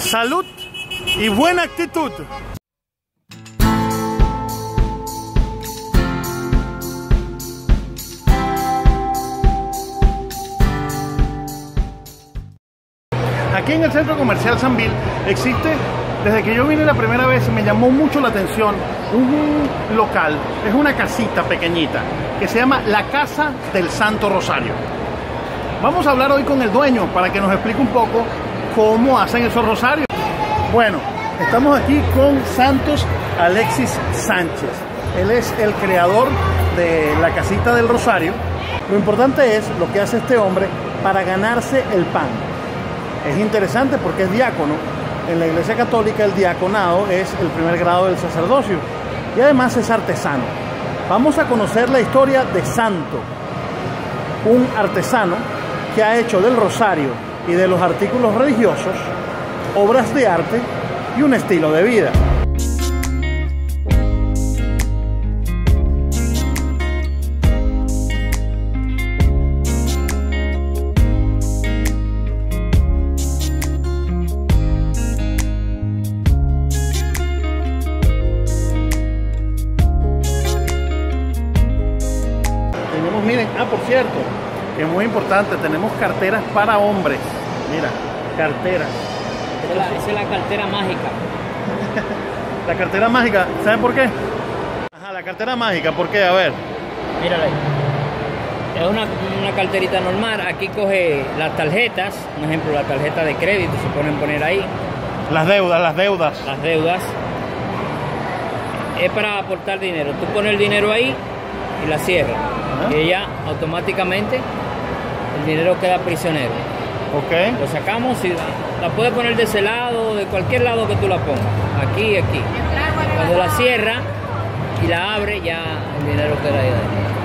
salud y buena actitud. Aquí en el Centro Comercial Sambil existe, desde que yo vine la primera vez, me llamó mucho la atención un local, es una casita pequeñita, que se llama La Casa del Santo Rosario. Vamos a hablar hoy con el dueño para que nos explique un poco cómo hacen esos rosarios. Bueno, estamos aquí con Santos Alexis Sánchez. Él es el creador de la Casita del Rosario. Lo importante es lo que hace este hombre para ganarse el pan. Es interesante porque es diácono. En la Iglesia Católica el diaconado es el primer grado del sacerdocio y además es artesano. Vamos a conocer la historia de Santo, un artesano que ha hecho del rosario y de los artículos religiosos obras de arte y un estilo de vida. Miren, por cierto, es muy importante, tenemos carteras para hombres. Mira, carteras. Esa es la cartera mágica. La cartera mágica, ¿saben por qué? Ajá, la cartera mágica, ¿por qué? A ver. Mírala ahí. Es una carterita normal. Aquí coge las tarjetas, por ejemplo, la tarjeta de crédito, se pueden poner ahí. Las deudas. Las deudas. Es para aportar dinero. Tú pones el dinero ahí y la cierras. Y ya automáticamente el dinero queda prisionero. Ok. Lo sacamos y la puedes poner de ese lado, de cualquier lado que tú la pongas. Aquí y aquí. Cuando la cierra y la abre, ya el dinero queda ahí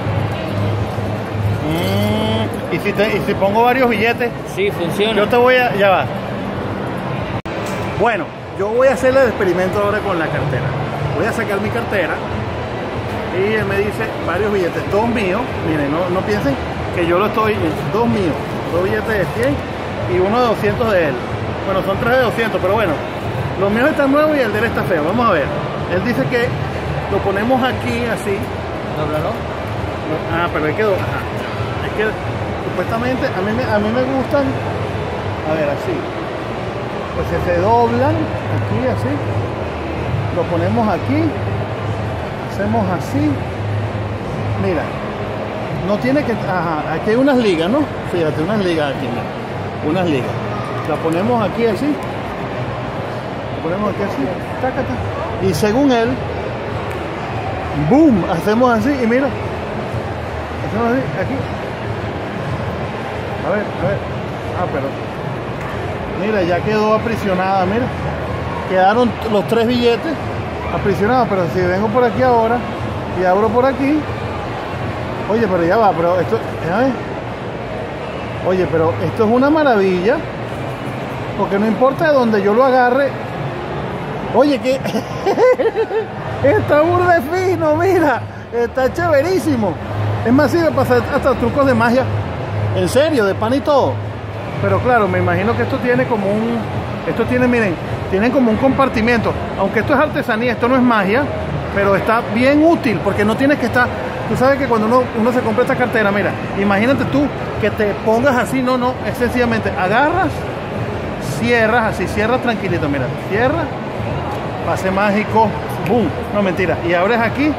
adentro. ¿Y si pongo varios billetes? Sí, funciona. Yo te voy a... Ya va. Bueno, yo voy a hacer el experimento ahora con la cartera. Voy a sacar mi cartera. Y él me dice varios billetes, dos míos, miren, no piensen que yo lo estoy, dos míos, dos billetes de 100 y uno de 200 de él. Bueno, son tres de 200, pero bueno, los míos están nuevos y el de él está feo. Vamos a ver. Él dice que lo ponemos aquí así. Dóblalo. Pero hay que doblar. Es que supuestamente a mí me gustan, a ver, así. Pues se doblan aquí así. Lo ponemos aquí. Hacemos así, mira, no tiene que, aquí hay unas ligas, ¿no? Fíjate, unas ligas aquí, mira, unas ligas, la ponemos aquí así, taca, y según él, boom, hacemos así, y mira, hacemos así, aquí, a ver, pero, mira, ya quedó aprisionada, mira, quedaron los tres billetes aprisionado, pero si vengo por aquí ahora y abro por aquí, oye, pero ya va, pero esto, ¿sabes? Oye, pero esto es una maravilla, porque no importa de donde yo lo agarre, oye, que está burda fino, mira, está chéverísimo, es más, sirve para hacer hasta trucos de magia, en serio, de pan y todo, pero claro, me imagino que esto tiene como miren, tienen como un compartimiento, aunque esto es artesanía, esto no es magia, pero está bien útil porque no tienes que estar, tú sabes que cuando uno se compra esta cartera, mira, imagínate tú que te pongas así, no, es sencillamente agarras, cierras así, cierras tranquilito, mira, cierra, pase mágico, boom, no mentira, y abres aquí,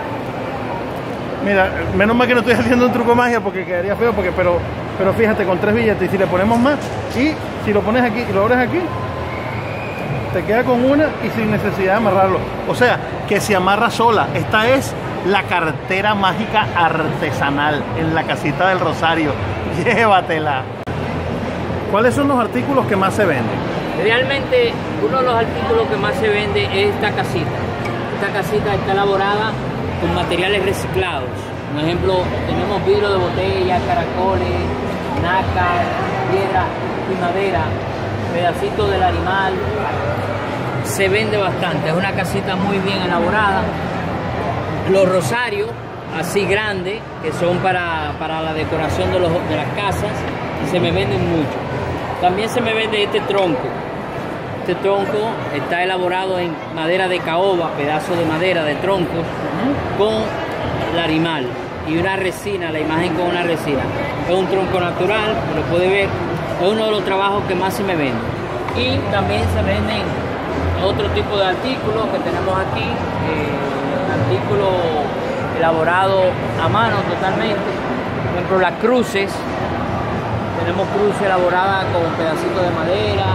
mira, menos mal que no estoy haciendo un truco de magia porque quedaría feo, pero fíjate, con tres billetes, y si le ponemos más, y si lo pones aquí y lo abres aquí, te queda con una y sin necesidad de amarrarlo. O sea, que se amarra sola. Esta es la cartera mágica artesanal en la Casita del Rosario. Llévatela. ¿Cuáles son los artículos que más se venden? Realmente, uno de los artículos que más se vende es esta casita. Esta casita está elaborada con materiales reciclados. Por ejemplo, tenemos vidrio de botella, caracoles, nácar, piedra y madera, pedacitos del animal. Se vende bastante, es una casita muy bien elaborada. Los rosarios así grandes, que son para la decoración de las casas, se me venden mucho. También se me vende este tronco. Este tronco está elaborado en madera de caoba, pedazos de madera, de troncos, con larimal y una resina, la imagen con una resina. Es un tronco natural, como lo puede ver, es uno de los trabajos que más se me vende. Y también se venden otro tipo de artículos que tenemos aquí, artículos elaborados a mano totalmente. Por ejemplo, las cruces. Tenemos cruces elaboradas con pedacitos de madera,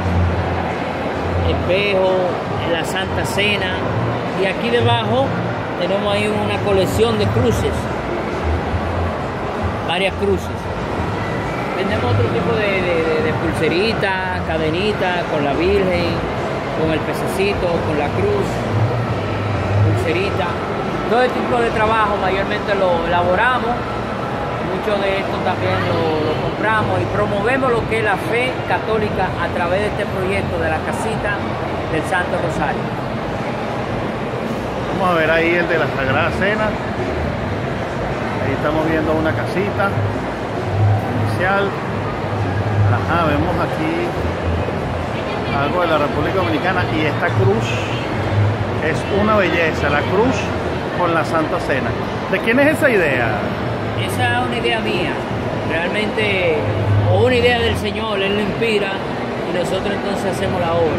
espejo, la Santa Cena. Y aquí debajo tenemos ahí una colección de cruces, varias cruces. Vendemos otro tipo de pulseritas, cadenitas, con la Virgen, con el pececito, con la cruz, pulserita. Todo este tipo de trabajo mayormente lo elaboramos. Mucho de esto también lo compramos y promovemos lo que es la fe católica a través de este proyecto de la casita del Santo Rosario. Vamos a ver ahí el de la Sagrada Cena. Ahí estamos viendo una casita inicial. Ajá, vemos aquí algo de la República Dominicana y esta cruz es una belleza, la cruz con la Santa Cena. ¿De quién es esa idea? Esa es una idea mía, realmente, o una idea del Señor, Él lo inspira y nosotros entonces hacemos la obra.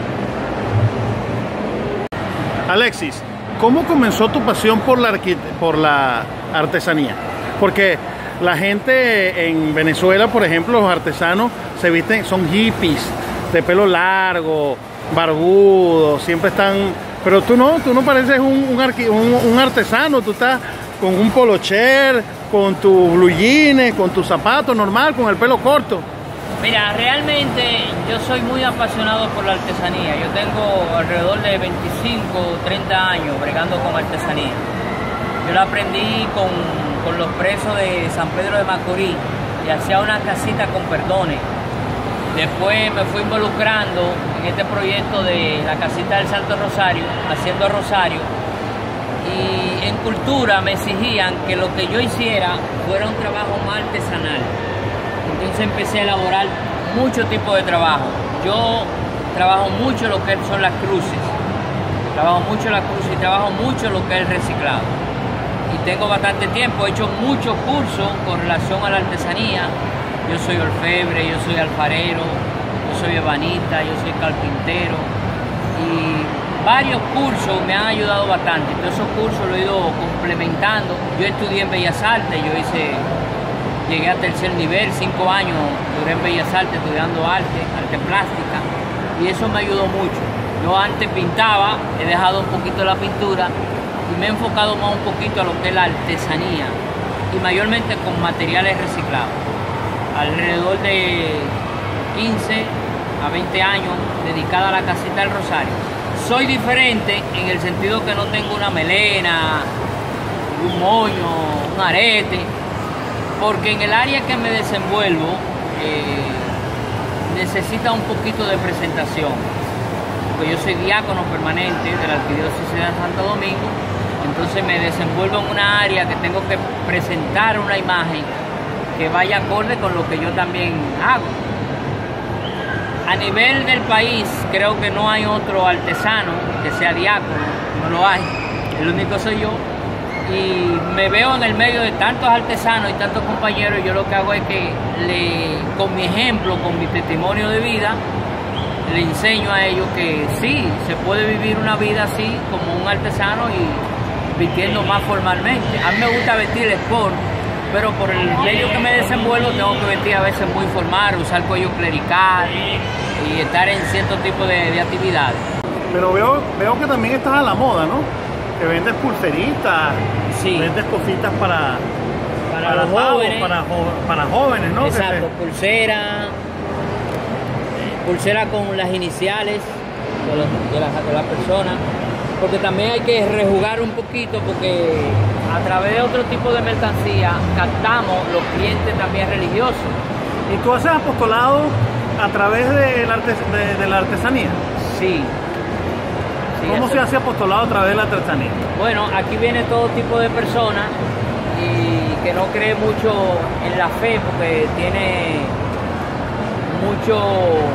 Alexis, ¿cómo comenzó tu pasión por la artesanía? Porque la gente en Venezuela, por ejemplo, los artesanos se visten, son hippies, de pelo largo, barbudos, siempre están... Pero tú no pareces un artesano, tú estás con un polocher, con tus blue jeans, con tus zapatos normal, con el pelo corto. Mira, realmente yo soy muy apasionado por la artesanía. Yo tengo alrededor de 25 o 30 años bregando con artesanía. Yo la aprendí con los presos de San Pedro de Macorís y hacía una casita con perdones. Después me fui involucrando en este proyecto de la casita del Santo Rosario, haciendo rosario. Y en cultura me exigían que lo que yo hiciera fuera un trabajo más artesanal. Entonces empecé a elaborar muchos tipos de trabajo. Yo trabajo mucho lo que son las cruces. Trabajo mucho las cruces y trabajo mucho lo que es el reciclado. Y tengo bastante tiempo, he hecho muchos cursos con relación a la artesanía. Yo soy orfebre, yo soy alfarero, yo soy ebanista, yo soy carpintero. Y varios cursos me han ayudado bastante. Todos esos cursos los he ido complementando. Yo estudié en Bellas Artes, llegué a tercer nivel, 5 años duré en Bellas Artes estudiando arte plástica. Y eso me ayudó mucho. Yo antes pintaba, he dejado un poquito la pintura y me he enfocado más un poquito a lo que es la artesanía y mayormente con materiales reciclados. Alrededor de 15 a 20 años dedicada a la casita del Rosario. Soy diferente en el sentido que no tengo una melena, un moño, un arete, porque en el área que me desenvuelvo necesita un poquito de presentación. Porque yo soy diácono permanente de la Arquidiócesis de Santo Domingo, entonces me desenvuelvo en una área que tengo que presentar una imagen que vaya acorde con lo que yo también hago. A nivel del país, creo que no hay otro artesano que sea diácono, no lo hay, el único soy yo. Y me veo en el medio de tantos artesanos y tantos compañeros, y yo lo que hago es que con mi ejemplo, con mi testimonio de vida, le enseño a ellos que sí, se puede vivir una vida así como un artesano y vistiendo más formalmente. A mí me gusta vestir sport, pero por el medio que me desenvuelvo tengo que vestir a veces muy formal, usar cuello clerical y estar en cierto tipo de actividades. Pero veo que también estás a la moda, ¿no? Que vendes pulseritas, sí, vendes cositas para los jóvenes, para jóvenes, ¿no? Exacto, pulsera con las iniciales de la persona, porque también hay que rejugar un poquito, porque a través de otro tipo de mercancía captamos los clientes también religiosos. ¿Y tú haces apostolado a través de la artesanía? Sí. ¿Cómo se hace apostolado a través de la artesanía? Bueno, aquí viene todo tipo de personas y que no cree mucho en la fe, porque tiene mucho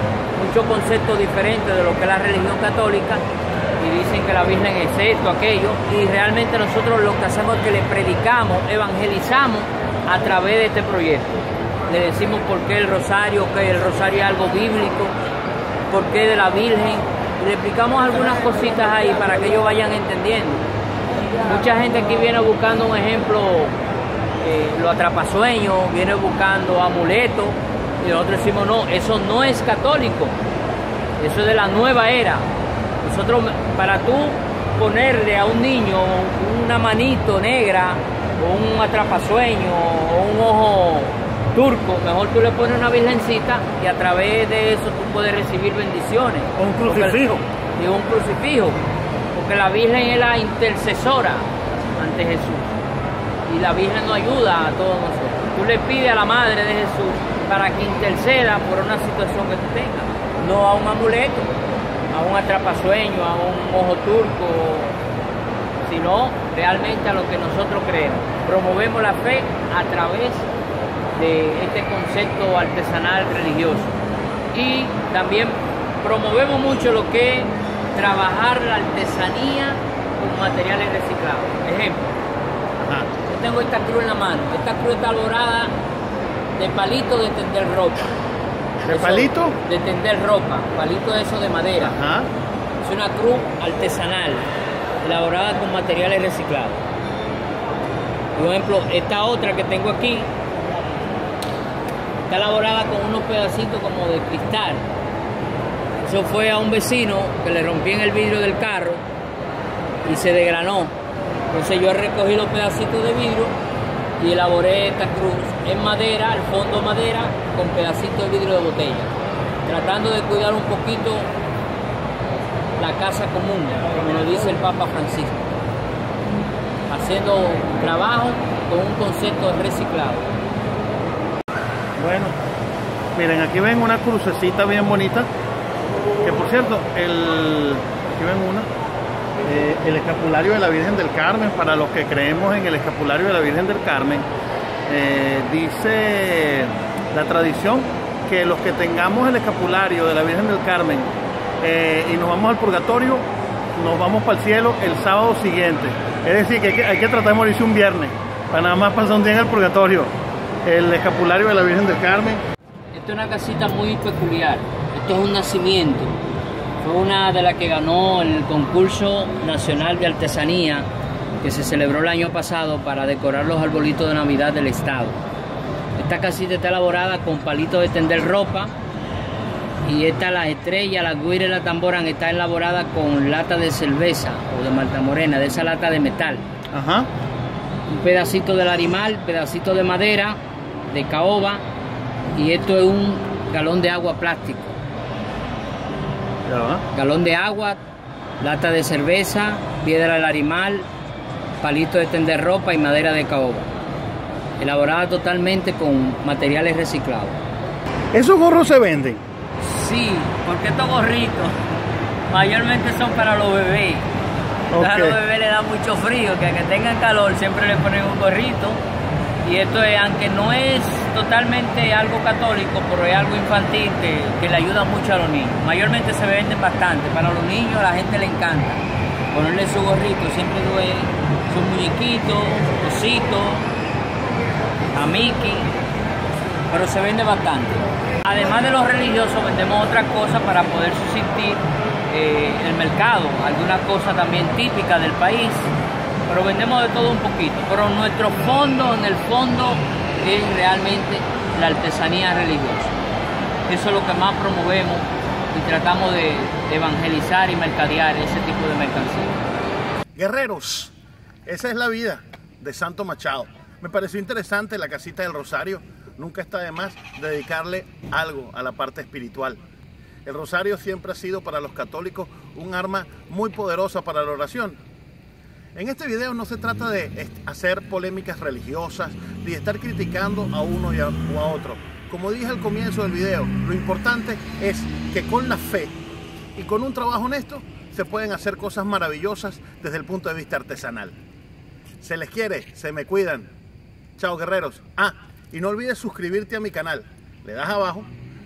muchos conceptos diferentes de lo que es la religión católica y dicen que la Virgen es esto, aquello, y realmente nosotros lo que hacemos es que le predicamos, evangelizamos a través de este proyecto. Le decimos por qué el rosario, que el rosario es algo bíblico, por qué de la Virgen, y le explicamos algunas cositas ahí para que ellos vayan entendiendo. Mucha gente aquí viene buscando un ejemplo, los atrapasueños, viene buscando amuletos, y nosotros decimos no, eso no es católico, eso es de la nueva era. Nosotros, para tú ponerle a un niño una manito negra, o un atrapasueño, o un ojo turco, mejor tú le pones una virgencita y a través de eso tú puedes recibir bendiciones. O un crucifijo. Y un crucifijo, porque la Virgen es la intercesora ante Jesús. Y la Virgen nos ayuda a todos nosotros. Tú le pides a la Madre de Jesús para que interceda por una situación que tú tengas, no a un amuleto, a un atrapasueño, a un ojo turco, sino realmente a lo que nosotros creemos. Promovemos la fe a través de este concepto artesanal religioso. Y también promovemos mucho lo que es trabajar la artesanía con materiales reciclados. Ejemplo, yo tengo esta cruz en la mano. Esta cruz está elaborada de palitos de tender ropa. ¿De palito? De tender ropa, palito de eso de madera. Ajá. Es una cruz artesanal, elaborada con materiales reciclados. Por ejemplo, esta otra que tengo aquí, está elaborada con unos pedacitos como de cristal. Eso fue a un vecino que le rompí en el vidrio del carro y se desgranó. Entonces yo recogí los pedacitos de vidrio y elaboré esta cruz en madera, al fondo madera, con pedacitos de vidrio de botella, tratando de cuidar un poquito la casa común, como lo dice el Papa Francisco, haciendo trabajo con un concepto de reciclado. Bueno, miren, aquí ven una crucecita bien bonita, que por cierto, aquí ven el escapulario de la Virgen del Carmen. Para los que creemos en el escapulario de la Virgen del Carmen, dice la tradición que los que tengamos el escapulario de la Virgen del Carmen y nos vamos al purgatorio, nos vamos para el cielo el sábado siguiente. Es decir, que hay que tratar de morirse un viernes para nada más pasar un día en el purgatorio. El escapulario de la Virgen del Carmen. Esta es una casita muy peculiar. Esto es un nacimiento. Fue una de las que ganó el concurso nacional de artesanía que se celebró el año pasado para decorar los arbolitos de Navidad del estado. Esta casita está elaborada con palitos de tender ropa, y esta, las estrellas, las guiras y la tamborán, está elaborada con lata de cerveza o de malta morena, de esa lata de metal. Ajá. Un pedacito del animal, pedacito de madera, de caoba, y esto es un galón de agua plástico. Galón de agua, lata de cerveza, piedra del animal, palito de tender ropa y madera de caoba. Elaborada totalmente con materiales reciclados. ¿Esos gorros se venden? Sí, porque estos gorritos mayormente son para los bebés. A los bebés les da mucho frío, que tengan calor siempre le ponen un gorrito. Y esto es, aunque no es totalmente algo católico, pero es algo infantil que le ayuda mucho a los niños. Mayormente se venden bastante. Para los niños a la gente le encanta ponerle su gorrito, siempre duele su muñequito, osito, a Mickey, pero se vende bastante. Además de los religiosos, vendemos otras cosas para poder subsistir el mercado, alguna cosa también típica del país, pero vendemos de todo un poquito. Pero nuestro fondo, en el fondo, es realmente la artesanía religiosa. Eso es lo que más promovemos y tratamos de evangelizar y mercadear ese tipo de mercancía. Guerreros, esa es la vida de Santo Machado. Me pareció interesante la casita del Rosario. Nunca está de más dedicarle algo a la parte espiritual. El rosario siempre ha sido para los católicos un arma muy poderosa para la oración. En este video no se trata de hacer polémicas religiosas ni de estar criticando a uno o a otro. Como dije al comienzo del video, lo importante es que con la fe y con un trabajo honesto se pueden hacer cosas maravillosas desde el punto de vista artesanal. Se les quiere, se me cuidan. Chao, guerreros. Y no olvides suscribirte a mi canal. Le das abajo,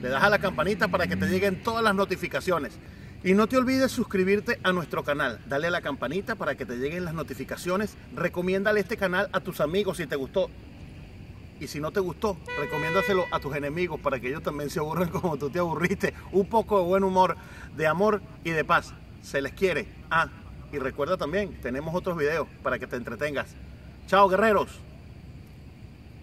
Le das a la campanita para que te lleguen todas las notificaciones. Y no te olvides suscribirte a nuestro canal. Dale a la campanita para que te lleguen las notificaciones. Recomiéndale este canal a tus amigos si te gustó. Y si no te gustó, recomiéndaselo a tus enemigos para que ellos también se aburran como tú te aburriste. Un poco de buen humor, de amor y de paz. Se les quiere. Y recuerda también, tenemos otros videos para que te entretengas. Chao, guerreros.